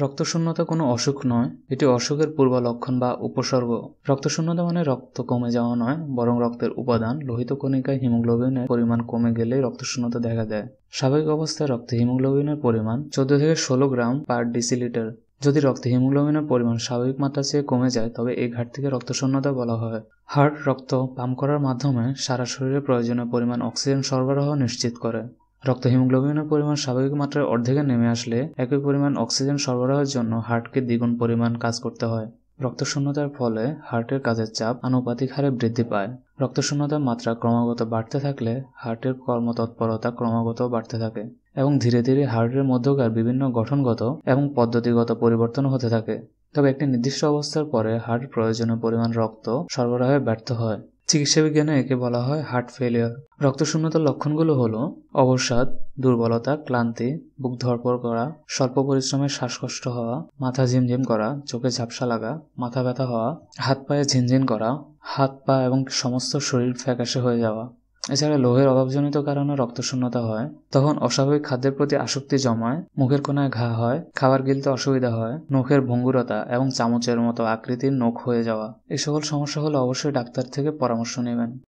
রক্তশূন্যতা কোনো অসুখ নয়, এটি অসুখের পূর্ব লক্ষণ বা উপসর্গ। রক্তশূন্যতা মানে রক্ত কমে যাওয়া নয়, বরং রক্তের উপাদান লোহিত কণিকায় হিমোগ্লোবিনের পরিমাণ কমে গেলেই রক্তশূন্যতা দেখা দেয়। স্বাভাবিক অবস্থায় রক্তে হিমোগ্লোবিনের পরিমাণ 14 থেকে 16 গ্রাম পার ডিসিলিটার। যদি রক্তে হিমোগ্লোবিনের পরিমাণ স্বাভাবিক মাত্রার চেয়ে কমে যায় তবে এই ঘাটতিকে রক্তশূন্যতা বলা হয়। হার্ট রক্ত পাম্প করার মাধ্যমে সারা শরীরে প্রয়োজনীয় পরিমাণ অক্সিজেন সরবরাহ নিশ্চিত করে। রক্তে হিমোগ্লোবিনের পরিমাণ স্বাভাবিক মাত্রার অর্ধেকে নেমে আসলে একই পরিমাণ অক্সিজেন সরবরাহের জন্য হার্টকে দ্বিগুণ পরিমাণ কাজ করতে হয়। রক্তশূন্যতার ফলে হার্টের কাজের চাপ আনুপাতিক হারে বৃদ্ধি পায়। রক্তশূন্যতার মাত্রা ক্রমাগত বাড়তে থাকলে হার্টের কর্মতৎপরতা ক্রমাগত বাড়তে থাকে এবং ধীরে ধীরে হার্টের মধ্যকার বিভিন্ন গঠনগত এবং পদ্ধতিগত পরিবর্তন হতে থাকে। তবে একটি নির্দিষ্ট অবস্থার পরে হার্ট প্রয়োজনীয় পরিমাণ রক্ত সরবরাহে ব্যর্থ হয়। চিকিৎসা বিজ্ঞানে একে বলা হয় হার্ট ফেলিয়ার। রক্তশূন্যতার লক্ষণগুলো হলো অবসাদ, দুর্বলতা, ক্লান্তি, বুক ধড়ফড় করা, স্বল্প পরিশ্রমে শ্বাসকষ্ট হওয়া, মাথা ঝিমঝিম করা, চোখে ঝাপসা লাগা, মাথা ব্যথা হওয়া, হাত পায়ে ঝিনঝিন করা, হাত পা এবং সমস্ত শরীর ফ্যাকাশে হয়ে যাওয়া। এছাড়া লোহের অভাবজনিত কারণে রক্তশূন্যতা হয়, তখন অস্বাভাবিক খাদ্যের প্রতি আসক্তি জমায়, মুখের কোণায় ঘা হয়, খাবার গিলতে অসুবিধা হয়, নখের ভঙ্গুরতা এবং চামচের মতো আকৃতির নখ হয়ে যাওয়া। এই সকল সমস্যা হলে অবশ্যই ডাক্তার থেকে পরামর্শ নেবেন।